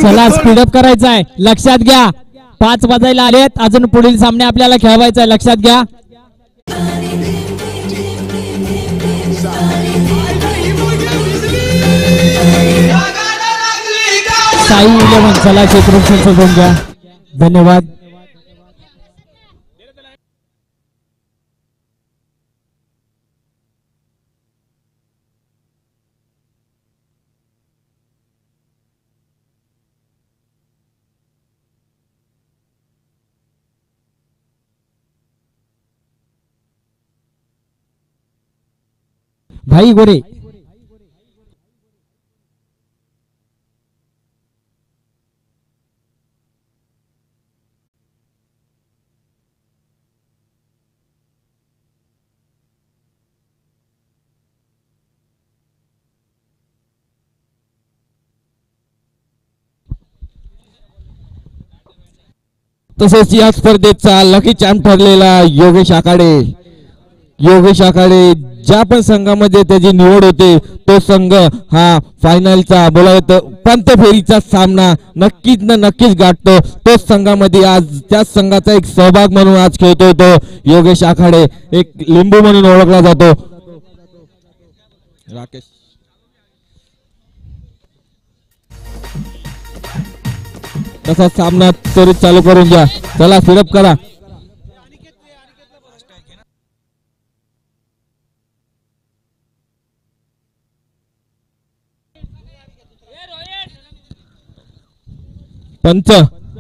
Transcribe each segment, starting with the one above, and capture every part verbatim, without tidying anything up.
चला स्पीडअप करायचं आहे, लक्षात घ्या. पाच वाजायला आलेत, अजून पुढील सामने आपल्याला खेळवायचा आहे, लक्षात घ्या. साई इलेव्हन चला क्षेत्ररक्षण सोडून घ्या. धन्यवाद. भाई गोरे तसेच या स्पर्धेचा लकी चॅम्प ठरलेला योगेश आखाडे. योगेश आखाडे ज्या पण संघामध्ये त्याची निवड होते तो संघ हा फायनलचा बोलावतो पंत फेरीचा सामना नक्कीच न नक्कीच गाठतो. तोच संघामध्ये आज त्याच संघाचा एक सहभाग म्हणून आज खेळतो तो योगेश आखाडे, एक लिंबू म्हणून ओळखला जातो. राकेश तसा सामना त्वरित चालू करून घ्या. चला स्पीडअप करा. पंच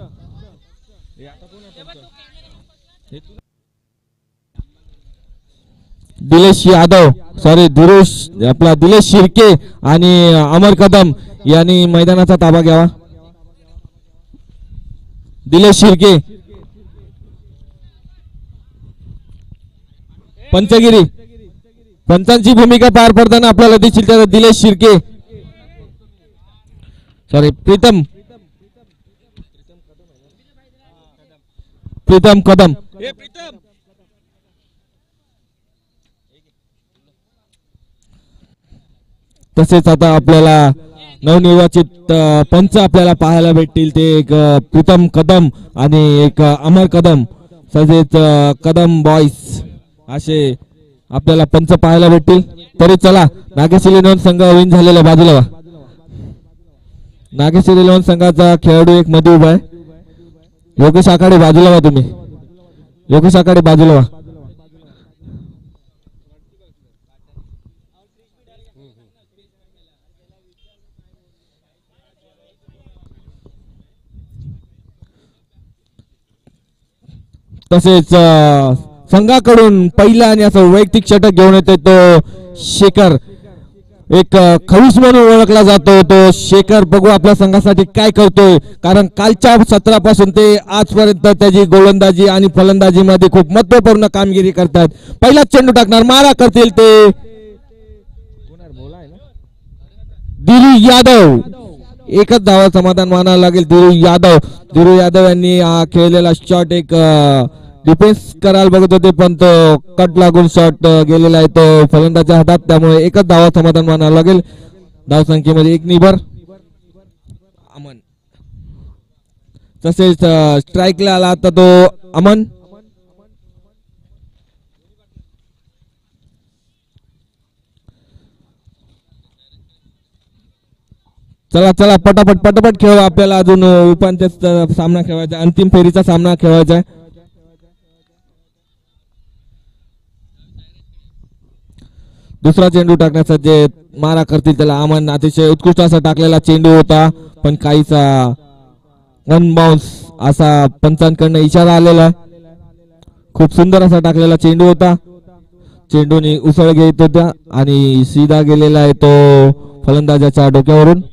दिलेश यादव सॉरी धीरुष आपला दिलेश शिर्के आणि अमर कदम यांनी मैदानाचा ताबा घ्यावा. दिलेश शिर्के पंचगिरी पंचांची भूमिका पार पडताना आपल्याला दिसेल त्याचा दिलेश शिर्के सॉरी प्रीतम प्रीतम कदम. तसेच आता आपल्याला नवनिर्वाचित पंच आपल्याला पाहायला भेटतील ते एक प्रीतम कदम आणि एक अमर कदम तसेच कदम बॉयज असे आपल्याला पंच पाहायला भेटतील. तरी चला नागेश्वरी इलेव्हन संघ विन झालेला बाजूला वा. नागेश्वरी इलेव्हन संघाचा खेळाडू एक मध्ये उभा आहे. योगेश आखाडे बाजूला वा. तुम्ही योगेश आखाडे बाजूला वा. तसेच संघाकडून पहिला आणि असं वैयक्तिक षटक घेऊन येतो तो शेखर, एक खडूस म्हणून ओळखला जातो तो शेखर. बघू आपल्या संघासाठी काय करतोय, कारण कालच्या सत्रापासून ते आजपर्यंत त्याची गोलंदाजी आणि फलंदाजी मध्ये खूप महत्वपूर्ण कामगिरी करतात. पहिला चेंडू टाकणार, मारा करतील ते धीरू यादव. एकच धावा समाधान मानावं लागेल धीरू यादव. धीरू यादव यांनी खेळलेला शॉट एक डिफेन्स करायला बघत होते पण तो कट लागून शॉट गेलेला आहे तो फलंदाच्या हातात, त्यामुळे एकच धावा समाधान मानावं लागेल. धाव संख्येमध्ये एक निभर. अमन तसेच स्ट्राईकला आला आता तो अमन. चला चला पटापट पटापट खेळ. आपल्याला अजून उपांत्य सामना खेळवायचा, अंतिम फेरीचा सामना खेळवायचा आहे. दुसरा चेंडू टाकण्याचा जे मारा करतील त्याला अमन. अतिशय उत्कृष्ट असा टाकलेला चेंडू होता पण काहीसा वन बाउन्स असा पंचांकडनं इशारा आलेला. खूप सुंदर असा टाकलेला चेंडू होता. चेंडूने उसळ घेत होता आणि सीधा गेलेला आहे तो फलंदाजाच्या डोक्यावरून.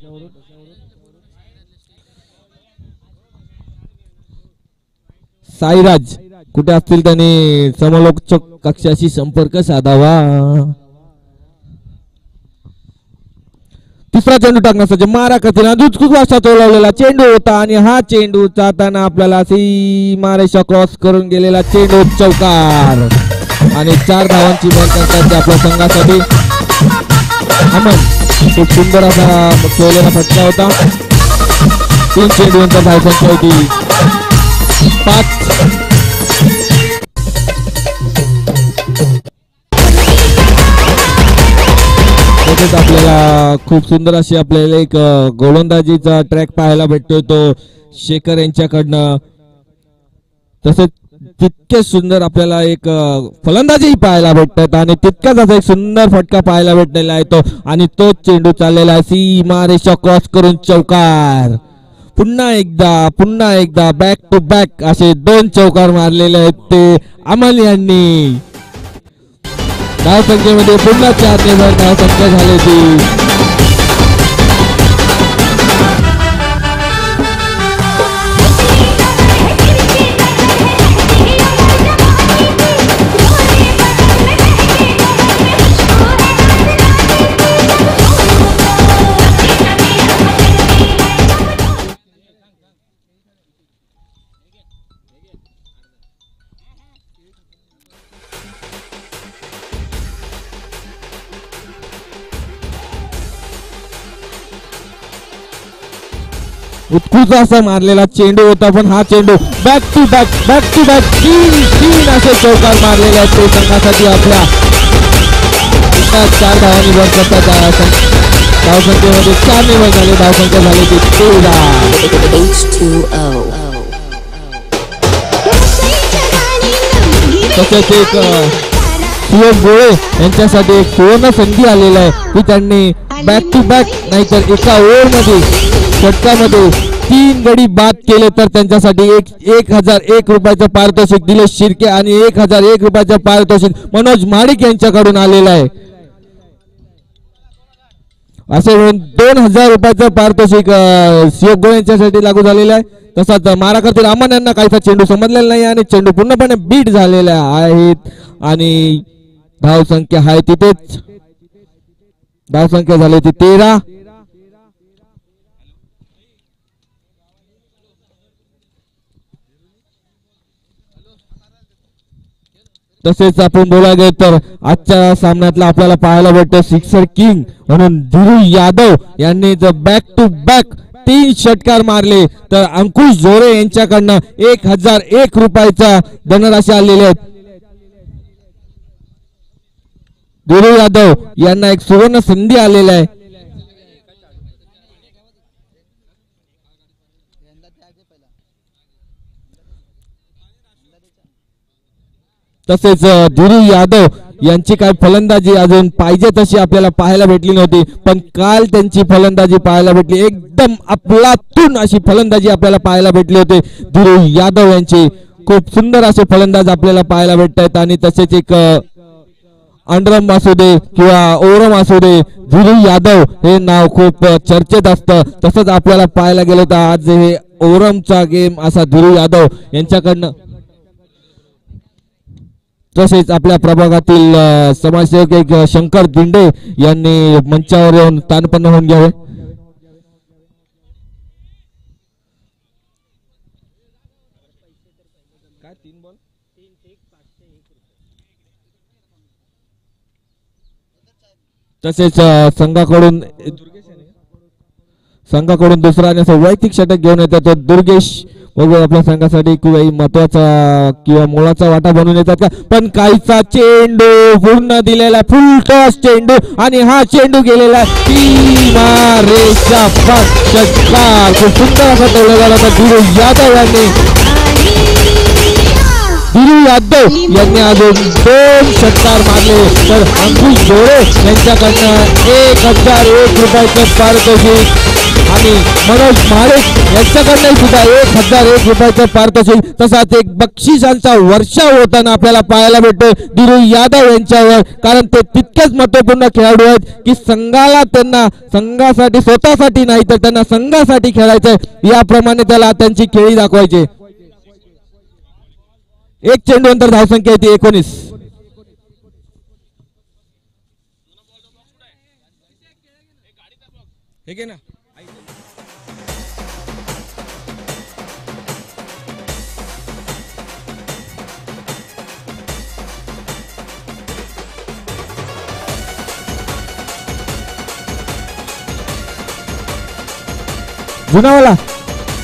साईराज कुठे असतील त्यांनी समलोचक कक्षाशी संपर्क साधावा. तिसरा चेंडू टाकण्यासाठी मारा करतील, उत्कृष्ट असा तोलवलेला चेंडू होता आणि हा चेंडू जाताना आपल्याला सीमारेषा क्रॉस करून गेलेला चेंडू चौकार आणि चार धावांची बॉल करतात आपल्या संघासाठी. अमन खूप सुंदर असा खेळलेला फटका होता. तीन चेंडूंचा धावसंख्या होती पाच. तसेच आपल्याला खूप सुंदर अशी आपल्याला एक गोलंदाजीचा ट्रॅक पाहायला भेटतोय तो शेखर यांच्याकडनं. तसेच तितके सुंदर आपल्याला एक फलंदाजी पाहायला भेटतात आणि तितकाच असा एक सुंदर फटका पाहायला भेटलेला आहे तो आणि तोच चेंडू चाललेला आहे सीमा रेषा क्रॉस करून चौकार. पुन्हा एकदा पुन्हा एकदा बॅक टू बॅक असे दोन चौकार मारलेले आहेत ते अमल यांनी. धावसंख्येमध्ये पुन्हा चार निर्भर धावसंख्या झाली ती. उत्कृष्ट असा मारलेला चेंडू होता पण हा चेंडू back to back back to back तीन तीन असे चौकार मारलेले आहेत ते संघासाठी आपल्या चार धावांनी वर करतात. धावसंख्येमध्ये चार निवड झाले धावसंख्या झाली ती तेरा. तसेच एक सुयोग गोळे यांच्यासाठी एक सुवर्ण संधी आलेला आहे की त्यांनी बॅक टू बॅक नाहीतर एका ओव्हर मध्ये षटकामध्ये तीन गडी बाद केले तर त्यांच्यासाठी एक एक हजार एक रुपयाचं पारितोषिक दिलेश शिर्के आणि एक हजार एक रुपयाचं पारितोषिक मनोज महाडिक यांच्याकडून आलेलं आहे. असे म्हणून दोन हजार रुपयाचं पारितोषिक सुयोग गोळे यांच्यासाठी लागू झालेलं आहे. तसाच मारा करतील अमन यांना काहीसा चेंडू समजलेला नाही आणि चेंडू पूर्णपणे बीट झालेला आहेत आणि धावसंख्या आहे तिथेच. धावसंख्या झाली ती तेरा. तसेच आपण बोलायला गेलो तर आजच्या सामन्यातला आपल्याला पाहायला भेटतं सिक्सर किंग म्हणून ध्रुव यादव यांनी जर बॅक टू बॅक तीन षटकार मारले तर अंकुश जोरे यांच्याकडनं एक हजार एक रुपयाचा धनराशी आलेले आहेत. ध्रुव यादव यांना एक सुवर्ण संधी आलेला आहे. तसेच ध्रुव यादव यांची काय फलंदाजी अजून पाहिजे तशी आपल्याला पाहायला भेटली नव्हती पण काल त्यांची फलंदाजी पाहायला भेटली. एकदम अफलातून अशी फलंदाजी आपल्याला पाहायला भेटली होती ध्रुव यादव यांची. खूप सुंदर असे फलंदाज आपल्याला पाहायला भेटत आहेत आणि तसेच एक अंडरम असू दे किंवा ओरम असू दे ध्रुव यादव हे नाव खूप चर्चेत असतं. तसंच आपल्याला पाहायला गेलं तर आज हे ओरमचा गेम असा ध्रुव यादव यांच्याकडनं. तसेच आपल्या प्रभागातील समाजसेवक एक शंकर दिंडे यांनी मंचावर येऊन तानपन्न होऊन घ्यावे. तसेच संघाकडून संघाकडून दुसरा आणि वैयक्तिक षटक घेऊन येतात तो दुर्गेश बघू आपल्या संघासाठी काही महत्वाचा किंवा मोलाचा वाटा बनवून येतात का पण काहीचा चेंडू पूर्ण दिलेला फुल टॉस चेंडू आणि हा चेंडू गेलेला सीमा रेषा षटकार. खूप सुंदर असा ठेवला गेला होता ध्रुव यादव यांनी. ध्रुव यादव यांनी अजून दोन षटकार मारले तर अंकुश जोरे यांच्याकडनं एक हजार एक रुपयाचं पारितोषिक आणि मनोज महाडिक यांच्याकडनं सुद्धा एक हजार एक रुपयाचं पारितोषिक. तसाच एक बक्षिसांचा वर्षाव होताना आपल्याला पाहायला भेटतो ध्रुव यादव यांच्यावर कारण ते तितकेच महत्वपूर्ण खेळाडू आहेत की संघाला त्यांना संघासाठी स्वतःसाठी नाही तर त्यांना संघासाठी खेळायचंय याप्रमाणे त्याला त्यांची खेळी दाखवायची. एक चेंडू नंतर धावसंख्या येते एकोणीस. ना जुनावाला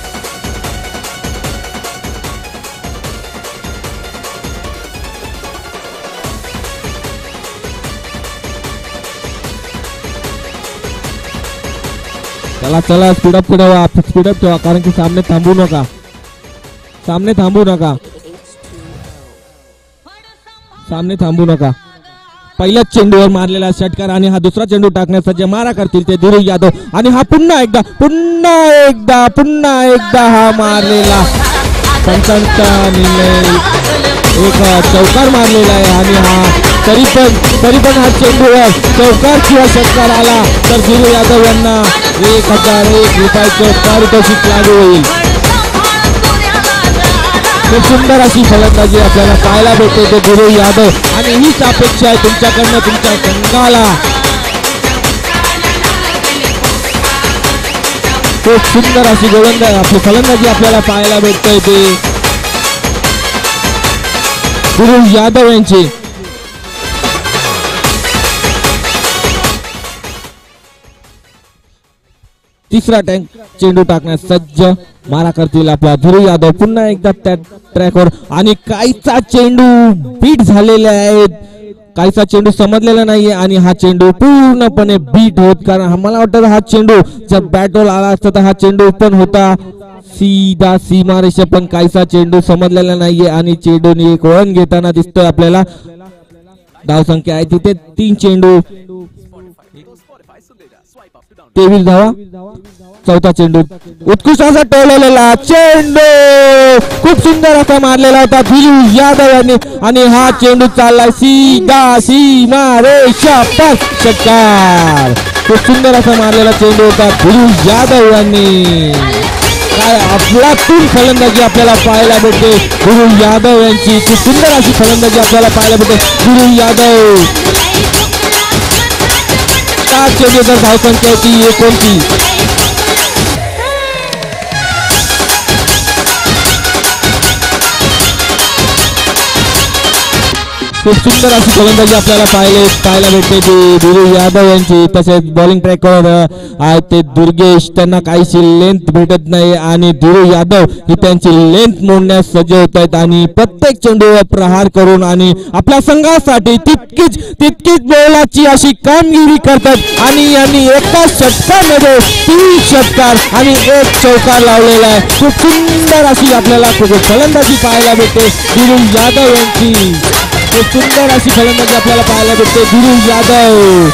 चला चला स्पीडअप ठेवा स्पीडअप ठेवा कारण की सामने थांबू नका सामने थांबू नका सामने थांबू नका पहिल्याच चेंडूवर मारलेला षटकार आणि हा दुसरा चेंडू टाकण्याचा जे मारा करतील ते धीरज यादव आणि हा पुन्हा एकदा पुन्हा एकदा पुन्हा एकदा हा मारलेला पंचांचा निर्णय एक चौकार मारलेला आहे आणि हा तरी पण तरी पण हा चेंडूवर चौकार किंवा षटकार आला तर धीरज यादव यांना एक हजार एक रुपयाचं पारितोषिक लागू होईल. खूप सुंदर अशी फलंदाजी आपल्याला पाहायला भेटते ते धीरज यादव आणि हीच अपेक्षा आहे तुमच्याकडनं तुमच्या संघाला. खूप सुंदर अशी गोलंदाजी आपली फलंदाजी आपल्याला पाहायला भेटते ते धीरज यादव यांची. तिसरा टँक चेंडू टाकण्यास सज्ज मारा करतील आपला धीरज यादव पुन्हा एकदा त्या ट्रॅकवर आणि काहीचा चेंडू बीट झालेले आहेत काहीचा चेंडू समजलेला नाहीये आणि हा चेंडू पूर्णपणे बीट होत कारण मला वाटतं हा चेंडू जर बॅटवर आला असता तर हा चेंडू पण होता सीधा सीमारेषा पण काहीचा चेंडू समजलेला नाहीये आणि चेंडूने एक वळण घेताना दिसतोय आपल्याला. धावसंख्या आहे तिथे तीन चेंडू तेवीस धावा चौथा चेंडू उत्कृष्ट असा टोललेला चेंडू खूप सुंदर असा मारलेला होता धीरज यादव यांनी आणि हा चेंडू चाललाय सीधा सीमारेषा पर षटकार. खूप सुंदर असा मारलेला चेंडू होता धीरज यादव यांनी. काय अफलातून फलंदाजी आपल्याला पाहायला भेटते धीरज यादव यांची. खूप सुंदर अशी फलंदाजी आपल्याला पाहायला भेटते धीरज यादव. सात चेंडू तर धावसंख्या होती एकोणतीस. खूप सुंदर अशी फलंदाजी आपल्याला पाहिले पाहायला भेटते ती धीरज यादव यांची. तसेच बॉलिंग ट्रॅकवर आहेत ते दुर्गेश त्यांना काहीशी लेंथ भेटत नाही आणि धीरज यादव ही त्यांची लेंथ मोडण्यास सज्ज होत आहेत आणि प्रत्येक चेंडूवर प्रहार करून आणि आपल्या संघासाठी तितकीच तितकीच मोलाची अशी कामगिरी करतात आणि यांनी एका षटकामध्ये तीन षटकार आणि एक चौकार लावलेला आहे. खूप सुंदर अशी आपल्याला फलंदाजी पाहायला भेटते धीरज यादव यांची. खूप सुंदर अशी फलंदाजी आपल्याला पाहायला भेटते धीरज यादव.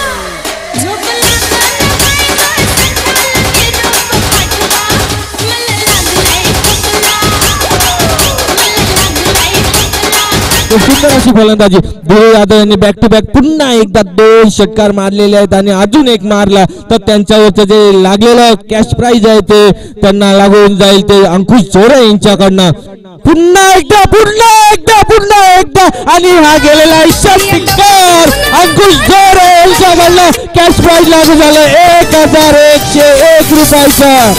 खूप सुंदर अशी फलंदाजी धीरज यादव यांनी बॅक टू बॅक पुन्हा एकदा दोन षटकार मारलेले आहेत आणि अजून एक मारला तर त्यांच्यावरचं जे लागलेलं कॅश प्राइज आहे ते त्यांना लागून जाईल ते अंकुश जोरे यांच्याकडनं. पुन्हा एकदा पुन्हा एकदा पुन्हा एकदा आणि हा गेलेला षटकार अंकुश जोरे यांच्याकडनं कॅश प्राइज लागू झालं एक हजार एकशे एक रुपयाचं.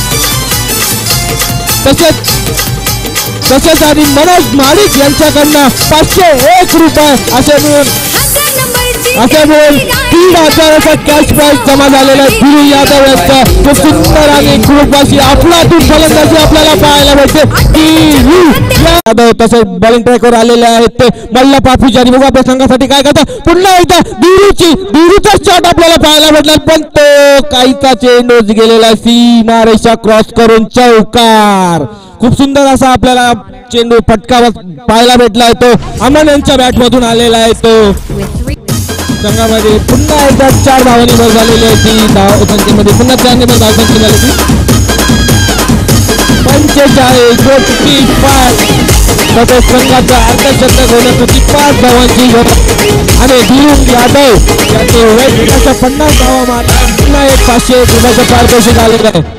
तसेच तसेच आणि मनोज माडिक यांच्याकडनं पाचशे एक रुपये असे मिळून असे मिळून तीन हजाराचा कॅश प्राइज जमा झालेला आहे धीरज यादव यांचा. खूप सुंदर आणि खूप अशी अफलातून फलंदाजी आपल्याला पाहायला भेटते यादव. तसेच बॉलिंग ट्रॅकवर आलेले आहेत ते मल्लप्पा पुजारी. बघू आपल्या संघासाठी काय करतात पुन्हा एकदा धीरूची धीरूचा शॉट आपल्याला पाहायला भेटला पण तो काहीचा चेंडूच गेलेला सीमारेषा क्रॉस करून चौकार. खूप सुंदर असा आपल्याला चेंडू फटका पाहायला भेटलाय तो अमन यांच्या बॅट मधून आलेला आहे तो. संघामध्ये पुन्हा एकदा चार धावांनी भर झालेली आहे ती धाव संख्येमध्ये पुन्हा चार नंबर धाव संख्या झाली ती पंचेचाळीस फोर्टी पाच. तसेच संघाचा अर्धशतक होण्यासाठी पाच धावांची आणि धीरज यादव याचे वेट पन्नास धावा मारला पुन्हा एक पाचशे एक रुपयाचं पारितोषिक आलेलं आहे.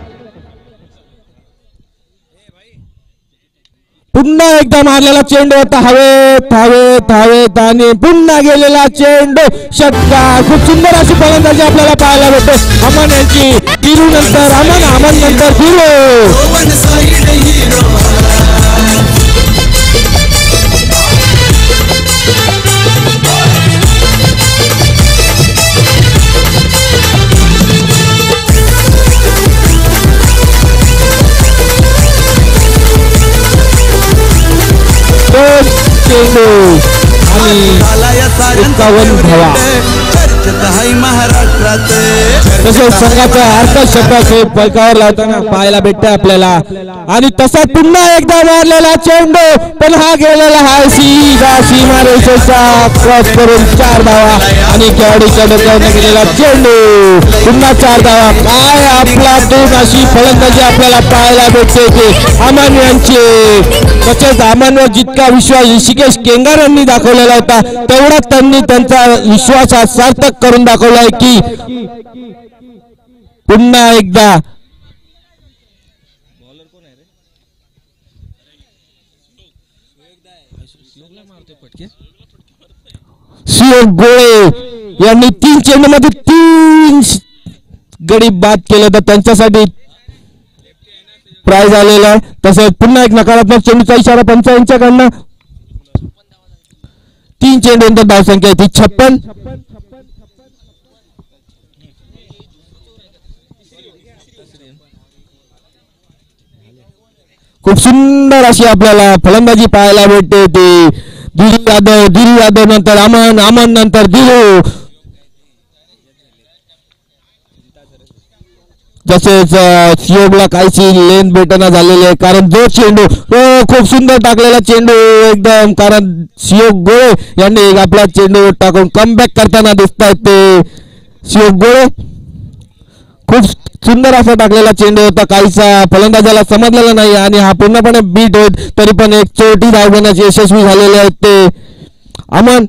पुन्हा एकदा मारलेला चेंडू होता हवेत हवेत हवेत आणि पुन्हा गेलेला चेंडू षटकार. खूप सुंदर अशी फलंदाजी आपल्याला पाहायला भेटते अमन यांची. धीरू नंतर अमन अमन नंतर धीरू. चेंडू आणि एकावन्न धावा. महाराष्ट्रात तसेच संघाचा अर्थ शतक हे फलकावर लावताना पाहायला भेटते आपल्याला. आणि तसा पुन्हा एकदा मारलेला चेंडू पण हा गेलेला हा सीधा सीमारेषेचा क्रॉस करून चार धावा आणि खेळाडूच्या डोक्यावर गेलेला चेंडू पुन्हा चार धावा. काय आपला दोन अशी फलंदाजी आपल्याला पाहायला भेटते ते अमन यांचे. तसेच अमनवर जितका विश्वास ऋषिकेश केंगार यांनी दाखवलेला होता तेवढाच त्यांनी त्यांचा विश्वास सार्थक करून दाखवलाय की पुन्हा एकदा सुयोग गोळे यांनी तीन चेंडू मध्ये तीन गडी बाद केले तर त्यांच्यासाठी प्राइज आलेला आहे. तसेच पुन्हा एक नकारात्मक चेंडूचा इशारा पंच यांच्याकडनं. तीन चेंडूंतर धावसंख्या आहे ती छप्पन. खूप सुंदर अशी आपल्याला फलंदाजी पाहायला भेटते ती धीरू यादव. धीरू यादव नंतर अमन, अमन नंतर धीरू. तसेच सियोगला काहीची लेन भेटना झालेली आहे कारण जो चेंडू खूप सुंदर टाकलेला चेंडू एकदम कारण सियोग गोळे यांनी आपला चेंडू टाकून कमबॅक करताना दिसत आहेत ते सियोग गोळे. खूप सुंदर असा टाकलेला चेंडू होता काहीचा फलंदाजाला समजलेला नाही आणि हा पूर्णपणे बीट होत तरी पण एक चोटी धाव घेण्याचे यशस्वी झालेले आहेत ते अमन.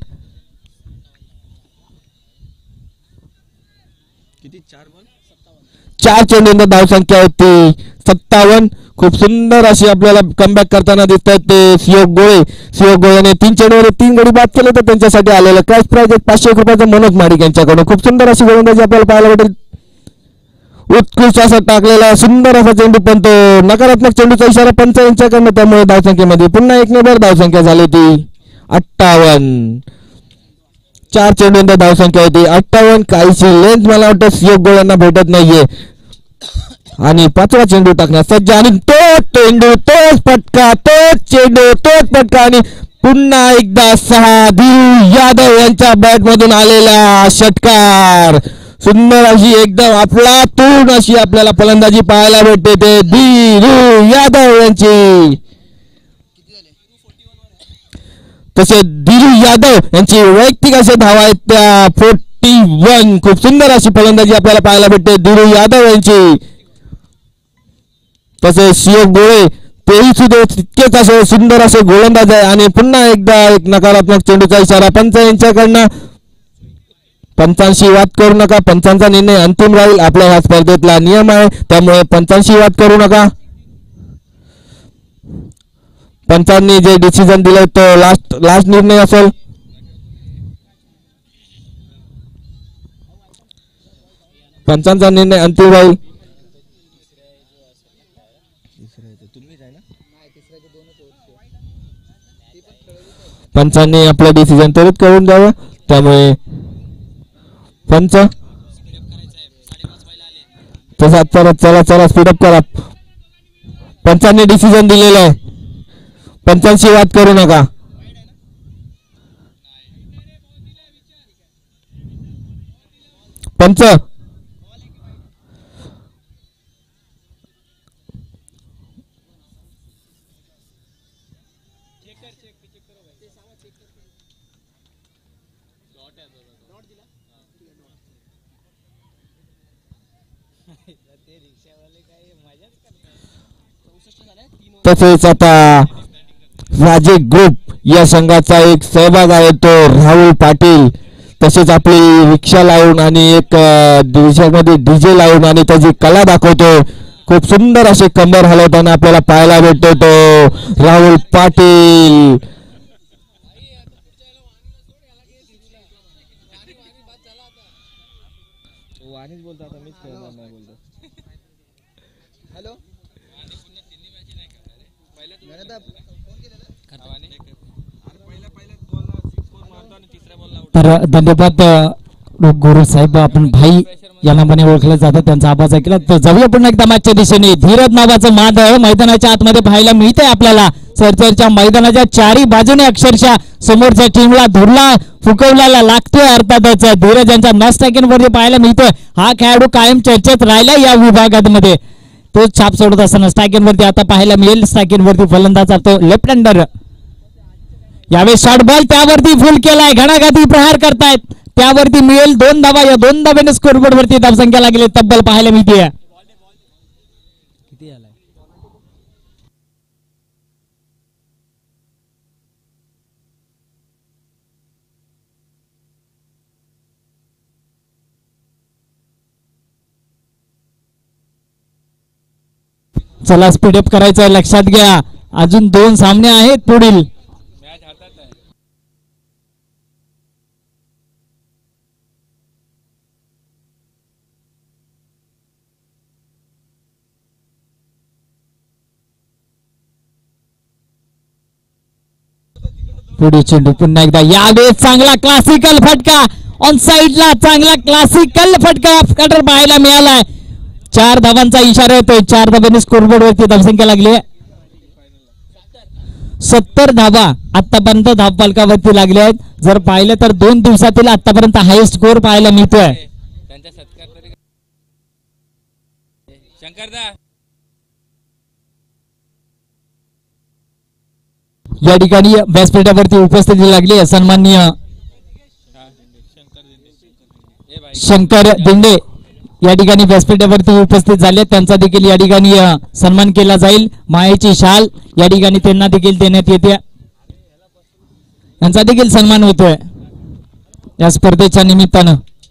चार चेंडूंतर धावसंख्या होती सत्तावन्न. खूप सुंदर अशी आपल्याला कमबॅक करताना दिसत आहेत ते सियोग गोळे. सियोग गोळेने तीन चेंडूवर तीन गडी बाद केले तर त्यांच्यासाठी आलेलं कॅश प्राइज एक पाचशे एक रुपयाचं मनोज माडिक यांच्याकडून. खूप सुंदर अशी गोलंदाजी आपल्याला पाहायला भेटेल. उत्कृष्ट असा टाकलेला सुंदर असा चेंडू पण तो नकारात्मक चेंडूचा इशारा पंच यांच्याकडनं त्यामुळे धावसंख्येमध्ये पुन्हा एक नेबर धावसंख्या झाली ती अठ्ठावन्न. चार चेंडूंतर धावसंख्या होती अठ्ठावन्न. काहीची लेंथ मला वाटतं सियोग गोळ्यांना भेटत नाहीये आणि पाचवा चेंडू टाकण्यास सज्ज आणि तोच चेंडू तोच फटका तोच चेंडू तोच फटका आणि पुन्हा एकदा सहा धीरू यादव यांच्या बॅट मधून आलेला षटकार. सुंदर अशी एकदम अफलातून अशी आपल्याला फलंदाजी पाहायला भेटते ते धीरू यादव यांची. तसे धीरू यादव यांची वैयक्तिक असे धावा आहेत त्या फोर्टी वन. खूप सुंदर अशी फलंदाजी आपल्याला पाहायला भेटते धीरू यादव यांची. तसे सियोग गोळे तेही सुद्धा तितकेच असे सुंदर असे गोलंदाज आहे आणि पुन्हा एकदा एक नकारात्मक चेंडूचा इशारा पंच यांच्याकडनं. पंचांशी वाद करू नका. पंचांचा निर्णय अंतिम राहील. आपल्या ह्या स्पर्धेतला नियम आहे त्यामुळे पंचांशी वाद करू नका. पंचांनी जे डिसिजन दिले तो लास्ट लास्ट निर्णय असेल. पंचांचा निर्णय अंतिम राहील. पंचांनी आपलं डिसिजन त्वरित करून द्यावं त्यामुळे पंच तसा चला चला चला स्पीडअप करा. पंचांनी डिसिजन दिलेलं आहे. पंचांशी वाद करू नका. पंच तसेच आता राजे ग्रुप या संघाचा एक सहभाग आहे तो राहुल पाटील. तसेच आपली रिक्षा लावून आणि एक मध्ये डीजे लावून आणि त्याची कला दाखवतो. खूप सुंदर असे कंबर हलवताना आपल्याला पाहायला भेटतो तो राहुल पाटील. तर धन्यवाद गुरु साहेब. आपण भाई या नावाने ओळखले जातात त्यांचा आवाज ऐकला तर जाऊया पुन्हा एकदा मॅचच्या दिशेने. धीरज नावाचं मादळ मैदानाच्या आतमध्ये पाहायला मिळतंय आपल्याला. चर्चरच्या मैदानाच्या चारी बाजूने अक्षरशः समोरच्या टीमला धुरला फुकवल्याला लागतोय. अर्थातच धीरज यांच्या नॉन स्ट्रायकिंग वरती पाहायला मिळतोय. हा खेळाडू कायम चर्चेत राहिला या विभागामध्ये. तो छाप सोडत असताना स्ट्रायकिंग वरती आता पाहायला मिळेल. स्ट्रायकिंग वरती फलंदाज तो लेफ्ट हँडर. यावेळी शॉर्ट बॉल त्यावरती फुल केलाय. घणाघाती प्रहार करतायत. त्यावरती मिळेल दोन धावा. या दोन धाब्याने स्कोरबोर्ड वरती धावसंख्या लागली तब्बल पाहायला मिळते. चला स्पीडअप करायचं लक्षात घ्या. अजून दोन सामने आहेत पुढील. पुढे चेंडू पुन्हा एकदा. यावेळेस चांगला क्लासिकल फटका ऑन साइडला. चांगला क्लासिकल फटका कटर पाहायला मिळालाय. चार धावांचा इशारा येतोय. चार धाब्याने स्कोरबोर्ड वरती धावसंख्या लागली आहे. सत्तर धावा आतापर्यंत धावफलकावरती लागले आहेत. जर पाहिलं तर दोन दिवसातील आतापर्यंत हायेस्ट स्कोर पाहायला मिळतोय. या ठिकाणी व्यासपीठावरती उपस्थिती लागली आहे सन्माननीय शंकर दिंडे या ठिकाणी व्यासपीठावरती उपस्थित झाले. त्यांचा देखील या ठिकाणी सन्मान केला जाईल. मायेची शाल या ठिकाणी त्यांना देखील देण्यात येते. त्यांचा देखील सन्मान होतोय या स्पर्धेच्या निमित्तानं.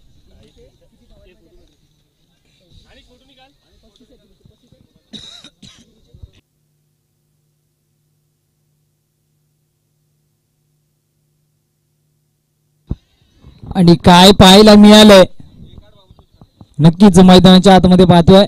आणि काय पाहायला मिळालंय नक्कीच मैदानाच्या आतमध्ये पाहतोय.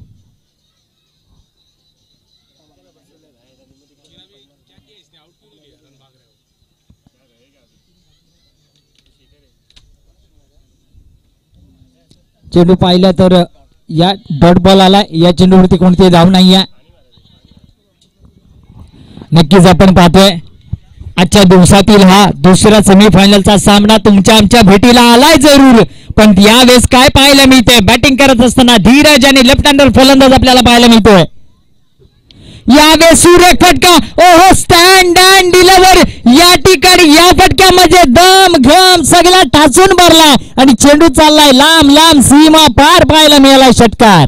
चेंडू पाहिला तर या डॉट बॉल आलाय. या चेंडूवरती कोणते धाव नाही आहे. नक्कीच आपण पाहतोय आजच्या दिवसातील हा दुसरा सेमीफायनलचा सामना तुमच्या आमच्या भेटीला आलाय जरूर. पण यावेळेस काय पाहायला मिळतंय बॅटिंग करत असताना धीरज आणि लेफ्ट हँडर फलंदाज आपल्याला पाहायला मिळतोय. यावेळेस सुरेख फटका. ओहो स्टँड अँड डिलिव्हर. या ठिकाणी या फटक्यामध्ये दम घम सगळा ठासून भरलाय आणि चेंडू चाललाय लांब लांब सीमा पार पाहायला मिळालाय. षटकार.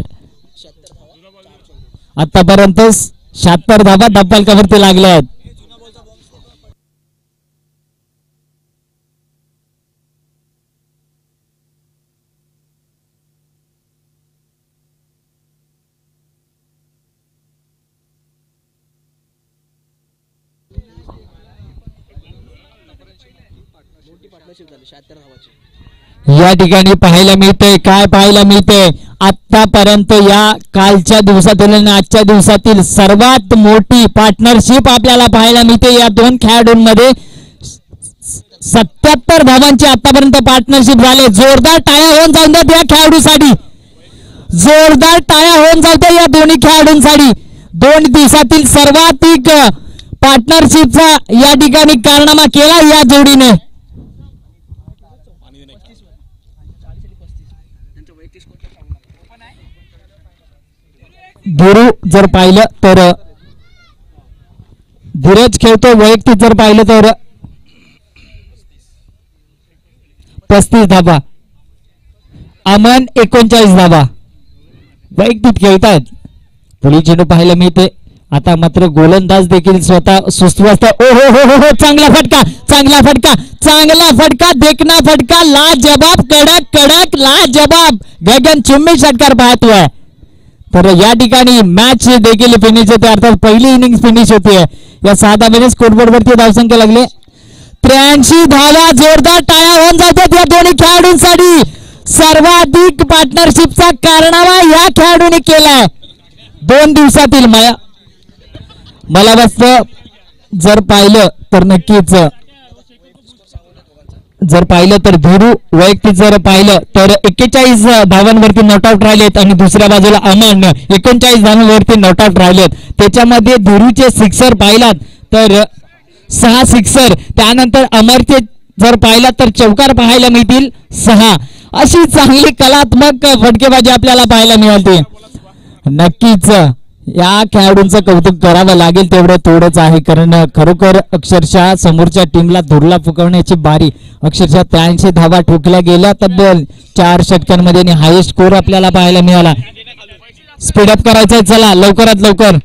आतापर्यंत शहात्तर धावा धावफलकावरती लागल्या आहेत. या ठिकाणी पाहायला मिळतंय काय पाहायला मिळतंय आतापर्यंत या कालच्या दिवसातील आणि आजच्या दिवसातील सर्वात मोठी पार्टनरशिप आपल्याला पाहायला मिळते. या दोन खेळाडूंमध्ये सत्याहत्तर धावांची आतापर्यंत पार्टनरशिप झाले. जोरदार टाळ्या होऊन जाऊन द्या या खेळाडूसाठी. जोरदार टाळ्या होऊन जाऊ द्या या दोन्ही खेळाडूंसाठी. दोन दिवसातील सर्वाधिक पार्टनरशिपचा या ठिकाणी कारनामा केला या जोडीने. गुरु जर पाहिलं तर धीरज खेळतो. वैयक्तिक जर पाहिलं तर पस्तीस धावा. अमन एकोणचाळीस धावा वैयक्तिक खेळतायत. पुढील चेंडू पाहायला मिळते. आता मात्र गोलंदाज देखील स्वतः सुस्वस्थ. ओ हो हो हो हो चांगला फटका चांगला फटका चांगला फटका देखना फटका लाजवाब कडक कडक लाजवाब गगनचुंबी षटकार पाहतोय. तर या ठिकाणी मॅच देखील फिनिश होते अर्थात पहिली इनिंग फिनिश होते. या सहा धाब्याने स्कोरबोर्ड वरती धावसंख्या लागले त्र्याऐंशी धावा. जोरदार टाळ्या होऊन जातात या दोन्ही खेळाडूंसाठी. सर्वाधिक पार्टनरशिपचा कारनामा या खेळाडूने केलाय दोन दिवसातील. मला मला वाटतं जर पाहिलं तर नक्कीच जर पाहिलं तर धीरू वैयक्तिक जर पाहिलं तर एक्केचाळीस धावांवरती नॉट आउट राहिलेत आणि दुसऱ्या बाजूला अमन एकोणचाळीस धावांवरती नॉट आउट राहिलेत. त्याच्यामध्ये धीरूचे सिक्सर पाहिलात तर सहा सिक्सर, त्यानंतर अमरचे जर पाहिला तर चौकार पाहायला मिळतील सहा. अशी चांगली कलात्मक फटकेबाजी आपल्याला पाहायला मिळते. नक्कीच या खेळाडूंचं कौतुक करावं लागेल, तेवढं थोडंच आहे. कारण खरोखर अक्षरशः समोरच्या टीमला धुरला फुकवण्याची बारी. अक्षरशः त्र्याऐंशी धावा ठोकल्या गेल्या तब्बल चार षटकांमध्ये आणि हायेस्ट स्कोर आपल्याला पाहायला मिळाला. स्पीडअप करायचंय, चला लवकरात लवकर.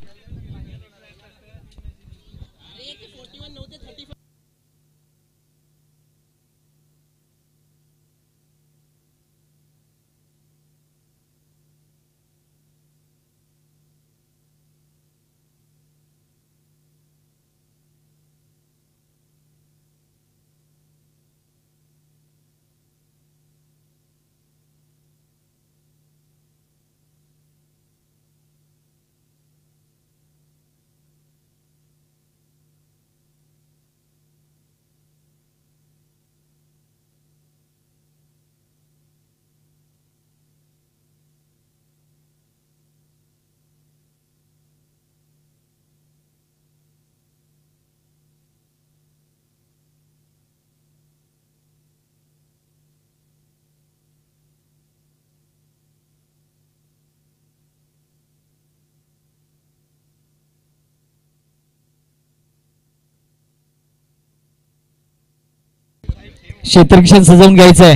क्षेत्ररक्षण सजवून घ्यायचंय.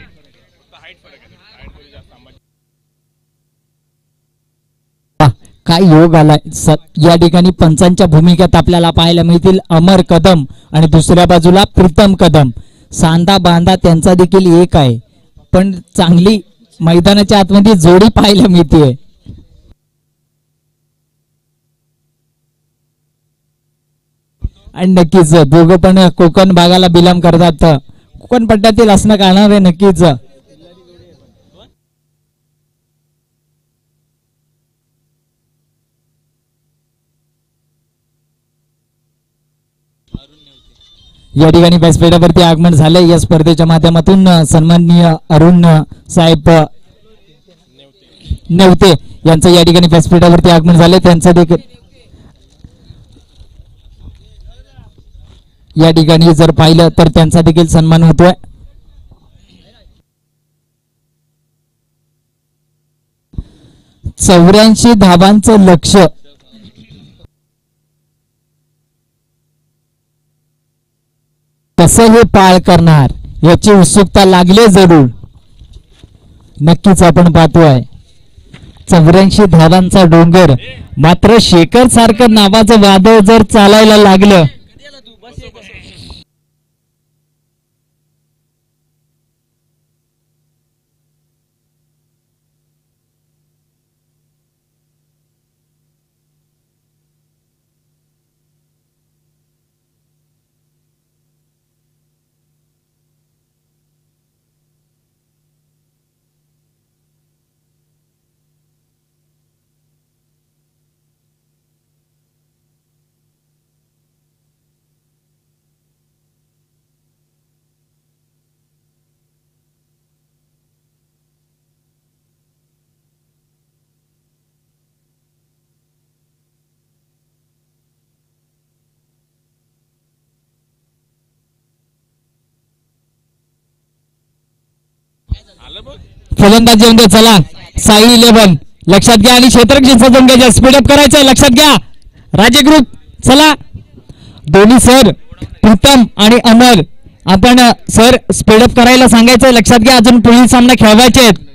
काय योग आलाय. या ठिकाणी पंचांच्या भूमिकेत आपल्याला पाहायला मिळतील अमर कदम आणि दुसऱ्या बाजूला प्रीतम कदम. सांदा बांधा त्यांचा देखील एक आहे, पण चांगली मैदानाच्या आतमध्ये जोडी पाहायला मिळते. आणि नक्कीच दोघं पण कोकण भागाला बिलॉंग करतात. कोकण पट्ट्यातील असणं काढणार आहे नक्कीच. या ठिकाणी व्यासपीठावरती आगमन झाले. या स्पर्धेच्या माध्यमातून सन्माननीय अरुण साहेब नेवते यांचं या ठिकाणी व्यासपीठावरती आगमन झाले. त्यांचं देखील या ठिकाणी जर पाहिलं तर त्यांचा देखील सन्मान होतोय. चौऱ्याऐंशी धावांचं लक्ष कसं हे पार करणार याची उत्सुकता लागली जरूर. नक्कीच आपण पाहतोय चौऱ्याऐंशी धावांचा डोंगर. मात्र शेखर सारखं नावाचं वादळ जर चालायला लागलं फलंदाजी म्हणजे चला साई इलेव्हन लक्षात घ्या आणि क्षेत्ररक्षण सजवून घ्यायचं. स्पीडअप करायचंय, लक्षात घ्या. राजे ग्रुप चला दोन्ही सर प्रीतम आणि अमर आपण सर स्पीडअप करायला सांगायचंय. लक्षात घ्या अजून पुढील सामना खेळवायचे आहेत.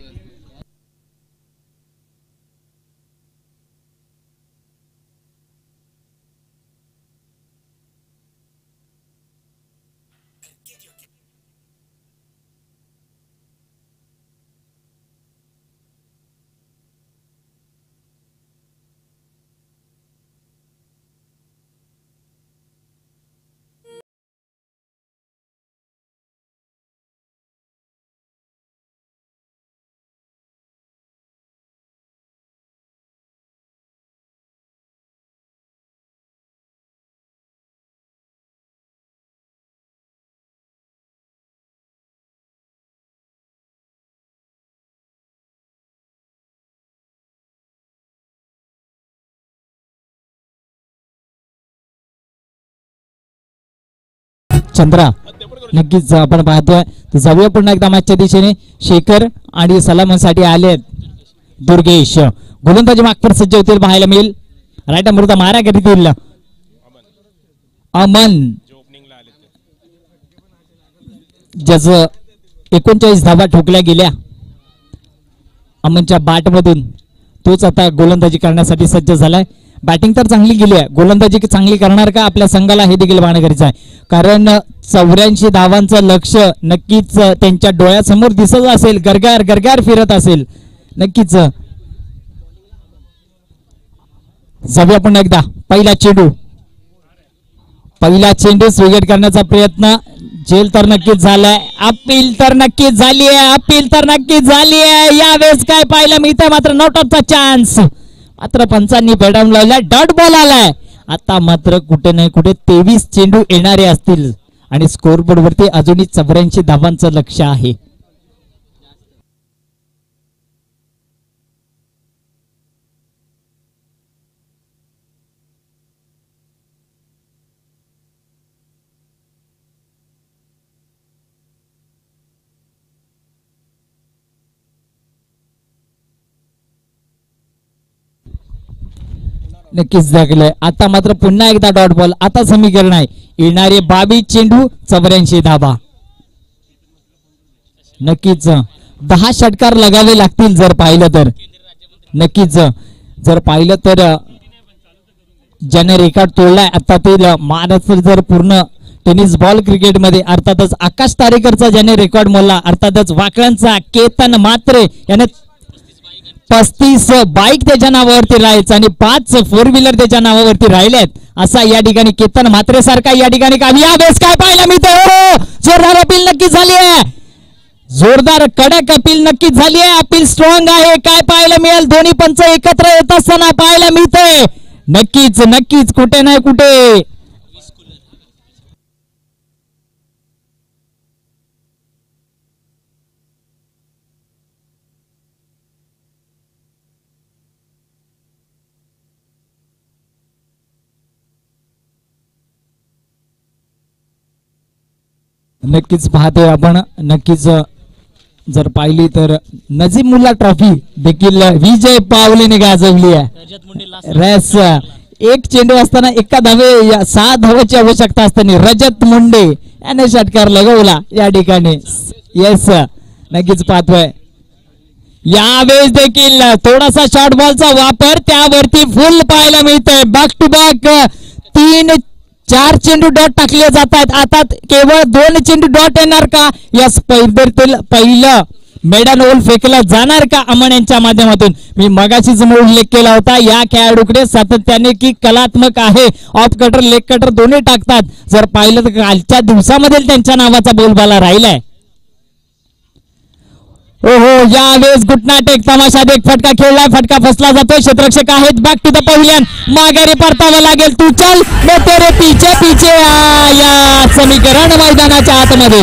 चंद्रा नक्कीच आपण पाहतोय. तर जाऊया पुन्हा एकदा मॅचच्या दिशेने. शेखर आणि सलामसाठी आले दुर्गेश. गोलंदाजी मागपर सज्ज होतील पाहायला मिळेल. राईट अमृता मारा करीतील अमन ज्याचं एकोणचाळीस धावा ठोकल्या गेल्या अमनच्या बॅट मधून, तोच आता गोलंदाजी करण्यासाठी सज्ज झालाय. बॅटिंग तर चांगली गेली आहे, गोलंदाजी चांगली करणार का आपल्या संघाला हे देखील पाहणं गरजेचं आहे. कारण चौऱ्याऐंशी धावांचं लक्ष नक्कीच त्यांच्या डोळ्यासमोर दिसत असेल, गरगार गरगार फिरत असेल. नक्कीच जाऊया पुन्हा एकदा. पहिला चेंडू पहिला चेंडू विकेट करण्याचा प्रयत्न. झेल तर नक्कीच झालाय, अपील तर नक्कीच झाली आहे, अपील तर नक्कीच झाली आहे. यावेळेस काय पाहिलं मी तर मात्र नॉट आउटचा चान्स मात्र पंचांनी फेडावून लावलाय. डॉट बॉल आलाय. आता मात्र कुठे नाही कुठे तेवीस चेंडू येणारे असतील आणि स्कोरबोर्ड वरती अजूनही चौऱ्याऐंशी धावांचं लक्ष आहे. नक्कीच जगलंय. आता मात्र पुन्हा एकदा डॉट बॉल. आता समीकरण आहे येणारे बावीस चेंडू चौऱ्याऐंशी धावा. नक्कीच दहा षटकार लगावे लागतील जर पाहिलं तर. नक्कीच जर पाहिलं तर ज्याने रेकॉर्ड तोडलाय आता ते महाराष्ट्र जर पूर्ण टेनिस बॉल क्रिकेटमध्ये अर्थातच आकाश तारेकरचा ज्याने रेकॉर्ड मोडला अर्थातच वाकड्यांचा केतन म्हात्रे याने पस्तीस बाईक त्याच्या नावावरती राहायचं आणि पाच फोर व्हीलर त्याच्या नावावरती राहिल्यात. असा या ठिकाणी केतन म्हात्रे सारखा या ठिकाणी काम यावेळेस काय पाहायला मिळतं. जोरदार अपील नक्कीच झाली आहे, जोरदार कडक अपील नक्कीच झाली आहे. अपील स्ट्रॉंग आहे. काय पाहायला मिळेल दोन्ही पंच एकत्र येत असताना पाहायला मिळतंय. नक्कीच नक्कीच कुठे नाही कुठे नक्कीच पाहतोय आपण. नक्कीच जर पाहिली तर नजीमुल्ला ट्रॉफी देखील विजय पावलेने गाजवली आहे. रेस एक चेंडू असताना एका धावे सहा धावाची आवश्यकता असताना रजत मुंडे याने षटकार लगवला या ठिकाणी. येस नक्कीच पाहतोय यावेळेस देखील थोडासा शॉर्ट बॉलचा वापर त्यावरती फुल पाहायला मिळतोय. बॅक टू बॅक तीन चार चेंडू डॉट टाकले जातात. आता केवळ दोन चेंडू डॉट येणार का या स्पर्धेतील पहिलं मेडन ओव्हर फेकलं जाणार का अमन यांच्या माध्यमातून. मी मगाशीच उल्लेख केला होता या खेळाडूकडे सातत्याने की कलात्मक आहे. ऑफ कटर लेग कटर दोन्ही टाकतात. जर पाहिलं तर कालच्या दिवसामध्ये त्यांच्या नावाचा बोलबाला राहिलाय. हो हो यावेळेस गुटनाट एक तमाशा एक फटका खेळलाय. फटका फसला जातोय. क्षेत्ररक्षक आहेत. बॅक टू द पव्हिलियन माघारी परतावं लागेल. तू चल मैं तेरे पीछे पीछे आ. या समीकरण मैदानाच्या आतमध्ये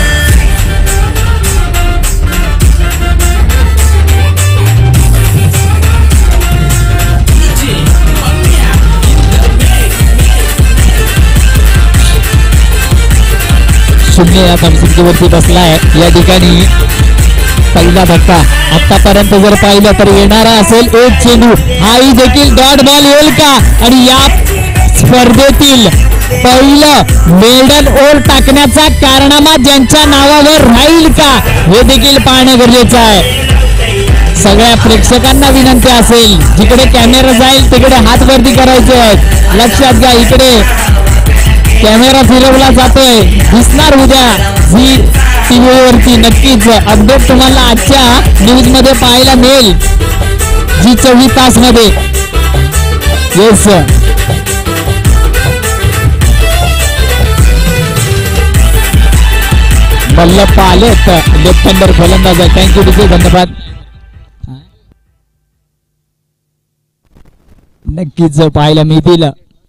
शून्य या धावसंख्येवरती बसलाय. या ठिकाणी पहिला धक्का आतापर्यंत जर पाहिलं तर येणारा असेल एक चेंडू. हाही देखील डॉट बॉल येईल का आणि या स्पर्धेतील पहिलं मेडल ओव्हर टाकण्याचा कारनामा ज्यांच्या नावावर राहील का हे देखील पाहणं गरजेचं आहे. सगळ्या प्रेक्षकांना विनंती असेल जिकडे कॅमेरा जाईल तिकडे हात वरती करायचे आहेत. लक्षात घ्या इकडे कॅमेरा फिरवला जातोय. दिसणार उद्या झी टीव्ही वरती नक्कीच अपडेट तुम्हाला आजच्या न्यूज मध्ये पाहायला मिळेल जी चोवीस तास मध्ये. येस मल्लप्पा आलेत लेफ्ट हँडर गोलंदाज आहे. थँक्यू डीजे धन्यवाद. नक्कीच पाहायला मिळतील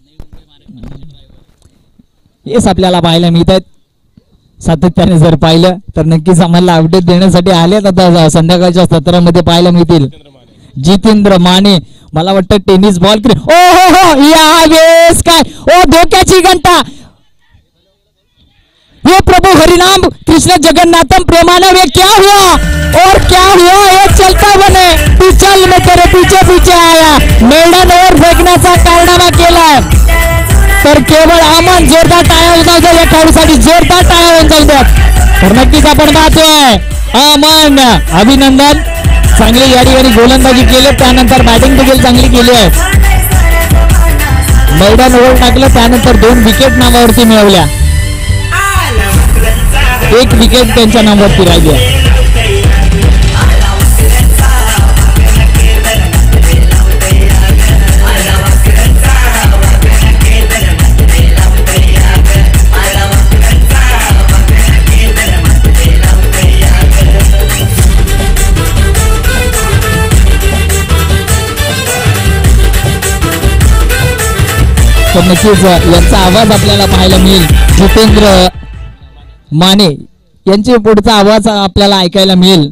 हेच आपल्याला पाहायला मिळत आहेत. सातत्याने जर पाहिलं तर नक्कीच आम्हाला अपडेट देण्यासाठी आलेत. आता संध्याकाळच्या सत्रामध्ये पाहायला मिळतील. जितेंद्र माने मला वाटतं टेनिस बॉल क्रिकेट. ओ हो हो यावेळेस काय ओ धोक्याची घंटा ये प्रभु हरिनाम कृष्ण जगन्नाथम प्रेमानव, ये क्या हुआ और क्या हुआ, ये चलता बने तू चल मैं तेरे पीछे पीछे आया, मेडन ओव्हर फेकण्याचा कारनामा केलाय. तर केवळ अमन जोरदार टाळ्या उचलतो या खेळाडूसाठी, जोरदार टाळ्या उचलतो. तर नक्कीच आपण पाहतोय अमन, अभिनंदन. चांगली या ठिकाणी गोलंदाजी केली, त्यानंतर बॅटिंग देखील चांगली केली आहे. मैदान ओव्हर टाकलं, त्यानंतर दोन विकेट नावावरती मिळवल्या, एक विकेट त्यांच्या नावावरती राहिली. तर नक्कीच यांचा आवाज आपल्याला पाहायला मिळेल. जितेंद्र माने यांचे पुढचा आवाज आपल्याला ऐकायला मिळेल.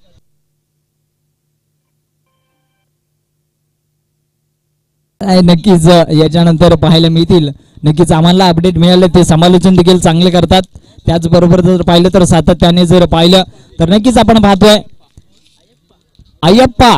नक्कीच याच्यानंतर पाहायला मिळतील. नक्कीच आम्हाला अपडेट मिळालं, ते समालोचन देखील चांगले करतात. त्याचबरोबर जर पाहिलं तर सातत्याने जर पाहिलं तर नक्कीच आपण पाहतोय अय्यप्पा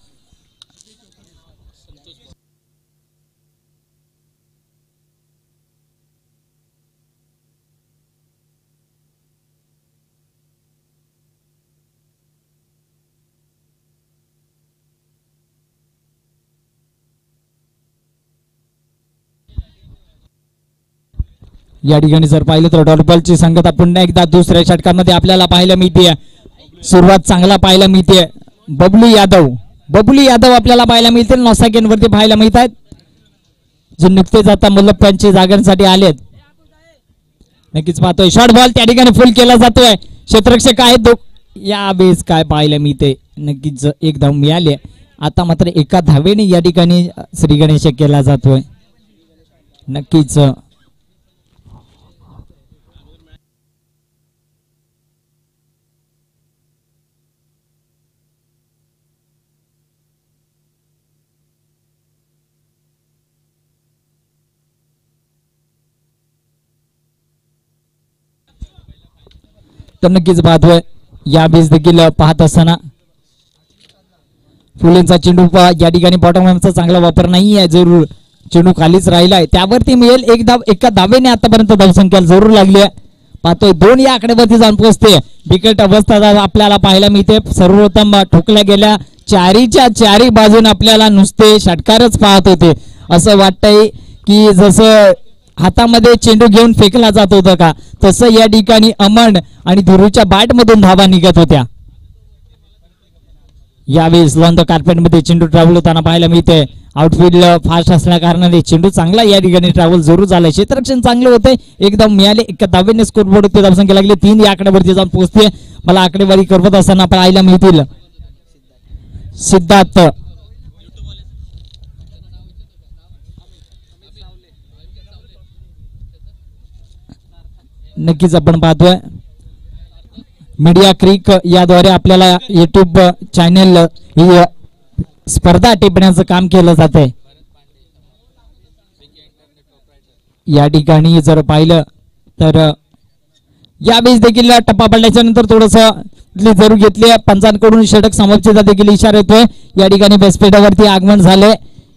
या ठिकाणी जर पाहिलं तर डॉटबॉलची संगत पुन्हा एकदा दुसऱ्या षटकामध्ये आपल्याला पाहायला मिळते. सुरुवात चांगला पाहायला मिळते. बबलू यादव बबलू यादव आपल्याला पाहायला मिळते. नऊ सेकंड वरती पाहायला मिळत आहेत, जे नुकतेच आता मल्लप्पांची जागांसाठी आलेत. नक्कीच पाहतोय शॉर्ट बॉल त्या ठिकाणी फुल केला जातोय. क्षेत्ररक्षक आहेत दो या बेस काय पाहायला मिळते. नक्कीच एक धाव मिळाले. आता मात्र एका धावेने या ठिकाणी श्री गणेश केला जातोय. नक्कीच तर नक्कीच पाहतोय या बेस देखील पाहत असताना फुलेंचा चेंडू या ठिकाणी बॉटम चांगला वापर नाही आहे. जरूर चेंडू खालीच राहिलाय, त्यावरती मिळेल एक धाव. एका धावेने आतापर्यंत धावसंख्या जरूर लागली आहे. पाहतोय दोन या आकड्यावरती जाऊन पोहोचते. बिकट अवस्था आपल्याला पाहायला मिळते. सर्वोत्तम ठोकल्या गेल्या चारीच्या चारी बाजून आपल्याला नुसते षटकारच पाहत होते. असं वाटतंय की जसं हातामध्ये चेंडू घेऊन फेकला जात होता का, तसं या ठिकाणी अमन आणि धुरूच्या बॅट मधून धावा निघत होत्या. यावेळेस लॉन द कार्पेट मध्ये चेंडू ट्रॅव्हल होताना पाहायला मिळते. आउटफील्ड फास्ट असल्या कारणाने चेंडू चांगला या ठिकाणी ट्रॅव्हल जरूर झालाय. क्षेत्ररक्षण चांगले होते. एकदम मिळाले. एका धावेने स्कोरबोर्ड होते. धावसंख्या लागली तीन या आकड्यावरती जाऊन पोहोचते. मला आकडेवारी करवत असताना पाहायला मिळतील. सिद्धार्थ नक्कीच आपण पाहतोय मीडिया क्रिक याद्वारे आपल्याला युट्यूब चॅनेल ही स्पर्धा टिपण्याचं काम केलं जात आहे. या ठिकाणी जर पाहिलं तर या वेळेस देखील टप्पा पडल्याच्या नंतर थोडस जरूर घेतली. पंचांकडून षटक समाप्तीचा देखील इशारा येतोय. या ठिकाणी बेसपेटावरती आगमन झाले.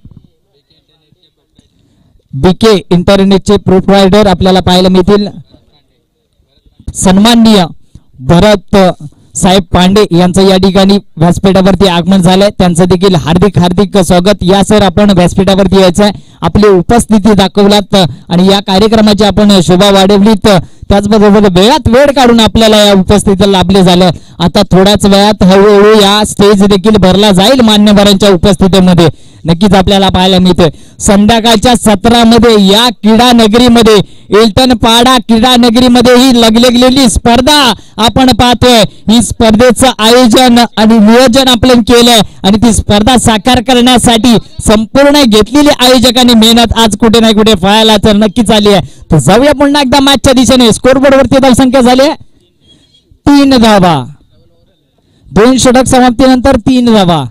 बीके इंटरनेटचे प्रोप्रायटर आपल्याला पाहायला मिळतील. सन्माननीय भरत साहेब पांडे यांचं या ठिकाणी व्यासपीठावरती आगमन झालंय. त्यांचं देखील हार्दिक हार्दिक स्वागत. या सर आपण व्यासपीठावरती यायचंय, आपली उपस्थिती दाखवलात आणि या कार्यक्रमाची आपण शोभा वाढवलीत. त्याचबरोबर वेळात वेळ काढून आपल्याला या उपस्थितीला लाभले झालं. आता थोड्याच वेळात हळूहळू या स्टेज देखील भरला जाईल मान्यवरांच्या उपस्थितीमध्ये. नक्कीच आपल्याला पाहायला मिळतंय संध्याकाळच्या सत्रामध्ये या क्रीडा नगरीमध्ये एल्टन पाडा क्रीडा नगरीमध्ये ही लगलेली स्पर्धा आपण पाहतोय. ही स्पर्धेचं आयोजन आणि नियोजन आपण केलंय आणि ती स्पर्धा साकार करण्यासाठी संपूर्ण घेतलेली आयोजकांनी मेहनत आज कुठे ना कुठे फळाला तर नक्कीच आली आहे. तर जाऊया पुन्हा एकदा मॅचच्या दिशेने. स्कोरबोर्ड वरती धावसंख्या झाली आहे तीन धावा. दोन षटक समाप्तीनंतर तीन धावा.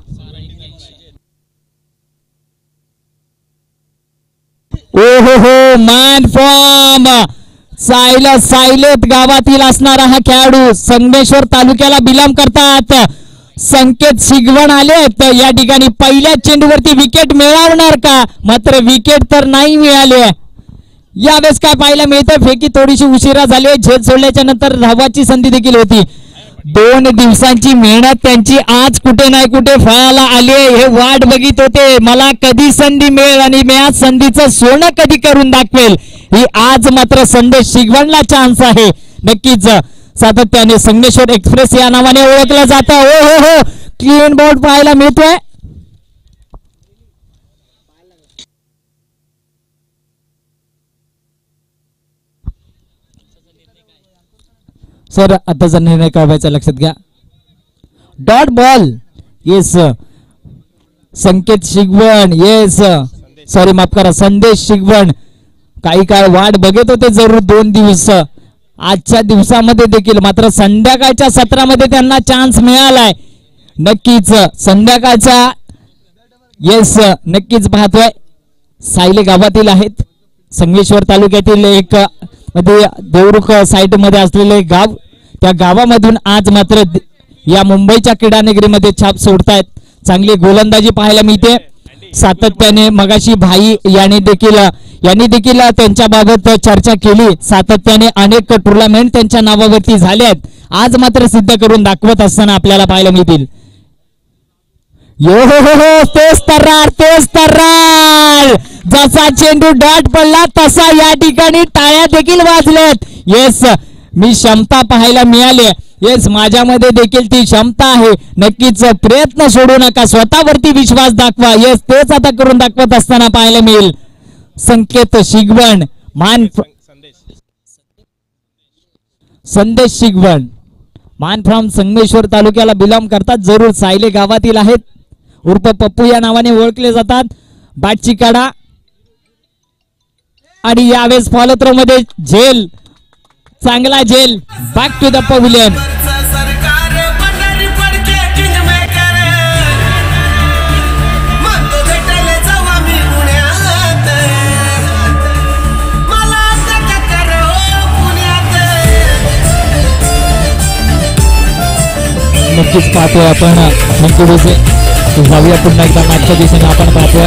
ओ हो हो मॅन फॉर्म सायला सायलेत गावातील असणारा हा खेळाडू संगमेश्वर तालुक्याला बिलॉंग करतात. संकेत शिगवण आलेत या ठिकाणी. पहिल्या चेंडूवरती विकेट मिळवणार का? मात्र विकेट तर नाही मिळाले. यावेळेस काय पाहायला मिळतं, फेकी थोडीशी उशिरा झाली. झेल सोडल्याच्या नंतर धावाची संधी देखील होती. दोन दिवसांची मेहनत त्यांची आज कुठे नाही कुठे फळाला आली. हे वाट बघित होते, मला कधी संधी मिळेल आणि मी आज संधीचं सोनं कधी करून दाखवेल. ही आज मात्र संदेश शिगवणला चान्स आहे. नक्कीच सातत्याने संगमेश्वर एक्सप्रेस या नावाने ओळखलं जातं. हो हो हो क्लीन बोर्ड पाहायला मिळतोय. सर आताचा निर्णय कळवायचा लक्षात घ्या. Dot ball. Yes Sanket Shigwan. Yes sorry माफ करा संदेश शिगवण. काही काळ वाट बघत होते जरूर दोन दिवस. आजच्या दिवसामध्ये देखील मात्र संध्याकाळच्या सत्रामध्ये त्यांना चान्स मिळालाय. नक्कीच संध्याकाळच्या येस नक्कीच पाहतोय. सायले गावातील आहेत. संगमेश्वर तालुक्यातील एक मध्ये देवरुख साइड मध्ये असलेले गाव. त्या गावामधून आज मात्र या मुंबईच्या क्रीडानगरीमध्ये छाप सोडतायत. चांगली गोलंदाजी पाहायला मिळते. सातत्याने मगाशी भाई यांनी देखील यांनी देखील त्यांच्या बाबत चर्चा केली. सातत्याने अनेक टुर्नामेंट त्यांच्या नावावरती झाले आहेत. आज मात्र सिद्ध करून दाखवत असताना आपल्याला पाहायला मिळतील. यो हो हो हो तेच तर्रार तेच तर्रार. जसा चेंडू डॉट पडला तसा या ठिकाणी टाळ्या देखील वाजल्यात. येस मी क्षमता पाहायला मिळाली. येस माझ्यामध्ये देखील ती क्षमता आहे. नक्कीच प्रयत्न सोडू नका, स्वतःवरती विश्वास दाखवा. येस तेच आता करून दाखवत असताना पाहायला मिळेल. संकेत शिगवण मान संदेश शिगवण मान फ्रॉम संगमेश्वर तालुक्याला बिलॉंग करतात. जरूर सायले गावातील आहेत. उर्फ पप्पू या नावाने ओळखले जातात. बाटची काढा आणि यावेळेस फॉलो थ्रो मध्ये झेल चांगला झेल. Back to the pavilion. नक्कीच पाहतोय आपण पुढे जाऊया पुन्हा एकदा मॅचच्या दिशेने. आपण पाहतोय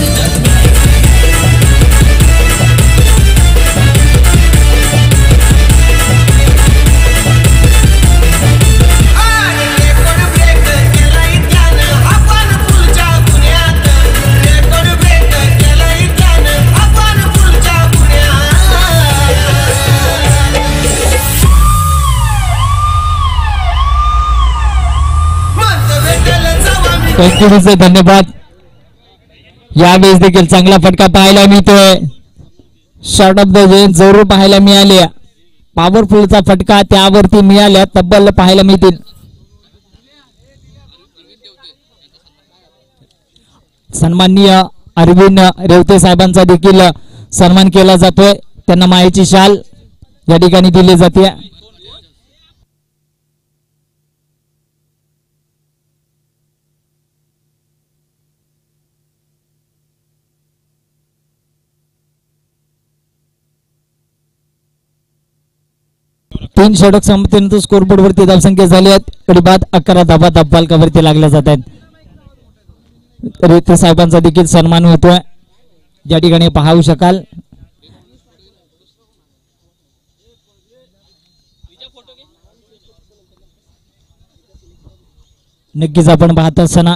थँक्यू धन्यवाद. यावेळेस देखील चांगला फटका पाहायला मिळतोय. शॉर्ट ऑफ द रेंज जरूर पाहायला मिळाले. पॉवरफुलचा फटका त्यावरती मिळाल्या तब्बल पाहायला मिळतील. सन्माननीय अरविंद रेवते साहेबांचा देखील सन्मान केला जातोय. त्यांना मायेची शाल या ठिकाणी दिली जाते. तीन षटक संपत्तीनंतर स्कोरबोर्ड वरती धावसंख्या झाली आहेत. कडी बाद अकरा धाबा धाबालकावरती लागल्या जात आहेत. रेवते साहेबांचा देखील सन्मान होतोय या ठिकाणी पाहू शकाल. नक्कीच आपण पाहत असताना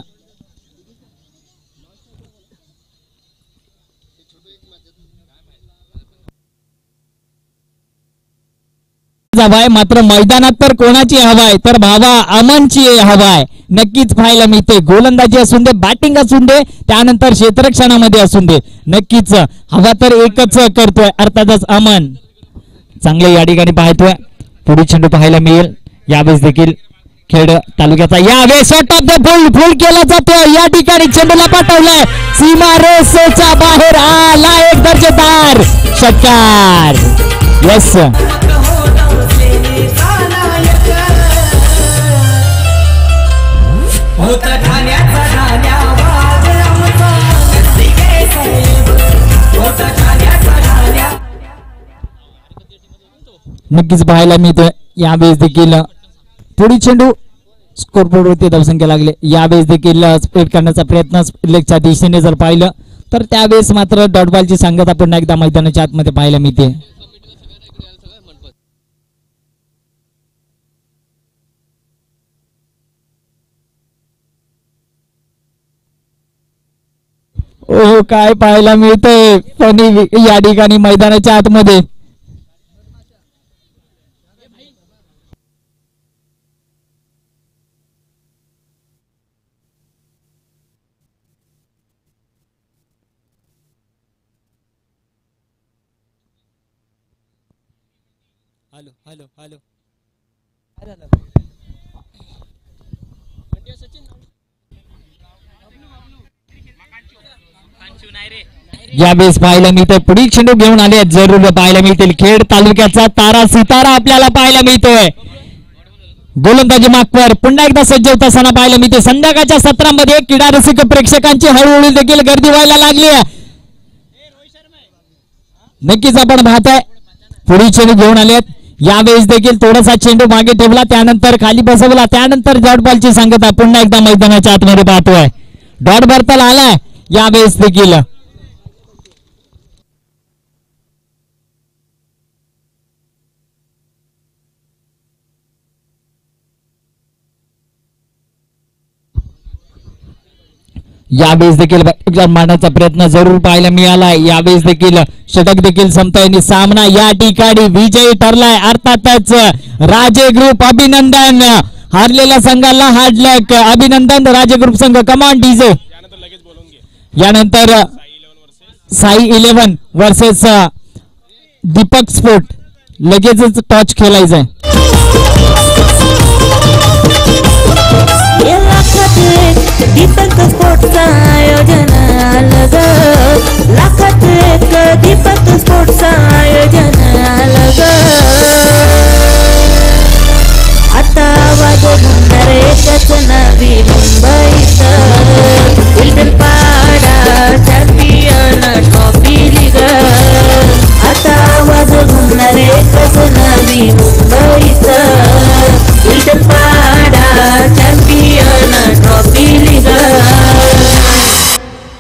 हवाय. मात्र मैदानात तर कोणाची हवाय तर भावा अमनची हवाय. नक्कीच पाहायला मिळते. गोलंदाजी असून दे, बॅटिंग असून दे, त्यानंतर क्षेत्ररक्षणामध्ये असून दे, नक्कीच हवा तर एकच करतोय अर्थातच अमन. चांगले या ठिकाणी पाहतोय. पुढे चेंडू पाहायला मिळेल. यावेळेस देखील खेड तालुक्याचा यावेळेस shot off the full full केला जातोय. या ठिकाणी चेंडूला पाठवलाय सीमा रेषेच्या बाहेर. आला एक दर्जेदार षटकार. यस नक्कीच पाहायला मिळतोय यावेळेस देखील पुढील चेंडू स्कोरबोर्ड वरती धावसंख्या लागले. यावेळेस देखील स्प्रेड करण्याचा प्रयत्न लेगच्या दिशेने जर पाहिलं तर त्यावेळेस मात्र डॉट बॉलची सांगता पुन्हा एकदा मैदानाच्या आतमध्ये पाहायला मिळते. ओ काय पाहायला मिळतंय पण या ठिकाणी मैदानाच्या आतमध्ये हॅलो हॅलो हॅलो यावेळेस पाहायला मिळतोय पुढील चेंडू घेऊन आले जरूर पाहायला मिळतील. खेड तालुक्याचा तारा सितारा आपल्याला पाहायला मिळतोय. गोलंदाजी मागवर पुन्हा एकदा सज्ज होत असताना पाहायला मिळते. संध्याकाळच्या सत्रामध्ये क्रीडा रसिक प्रेक्षकांची हळूहळू देखील गर्दी व्हायला लागली आहे. नक्कीच आपण पाहताय पुढील चेंडू घेऊन आलेत. यावेळेस देखील थोडासा चेंडू मागे ठेवला त्यानंतर खाली बसवला त्यानंतर डॉट बॉलची सांगता पुन्हा एकदा मैदानाच्या आतमध्ये पाहतोय. डॉट भरताला आलाय यावेळेस देखील यावेळेस देखील मारण्याचा प्रयत्न जरूर पाहायला मिळाला. यावेळेस देखील षटक देखील संपतोय. सामना या ठिकाणी विजयी ठरलाय अर्थातच राजे ग्रुप. अभिनंदन हारलेल्या संघाला हार्डलक अभिनंदन राजे ग्रुप संघ. Come on DJ. यानंतर Sai eleven versus Deepak sport लगेचच टॉच खेळायचंय.